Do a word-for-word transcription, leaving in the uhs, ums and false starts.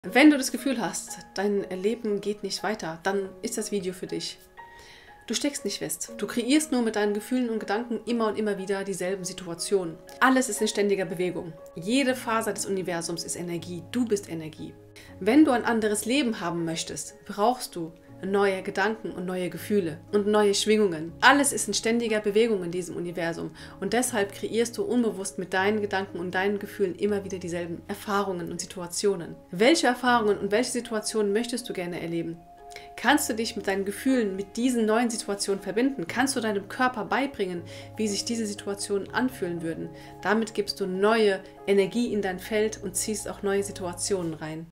Wenn du das Gefühl hast, dein Leben geht nicht weiter, dann ist das Video für dich. Du steckst nicht fest. Du kreierst nur mit deinen Gefühlen und Gedanken immer und immer wieder dieselben Situationen. Alles ist in ständiger Bewegung. Jede Faser des Universums ist Energie. Du bist Energie. Wenn du ein anderes Leben haben möchtest, brauchst du neue Gedanken und neue Gefühle und neue Schwingungen. Alles ist in ständiger Bewegung in diesem Universum und deshalb kreierst du unbewusst mit deinen Gedanken und deinen Gefühlen immer wieder dieselben Erfahrungen und Situationen. Welche Erfahrungen und welche Situationen möchtest du gerne erleben? Kannst du dich mit deinen Gefühlen, mit diesen neuen Situationen verbinden? Kannst du deinem Körper beibringen, wie sich diese Situationen anfühlen würden? Damit gibst du neue Energie in dein Feld und ziehst auch neue Situationen rein.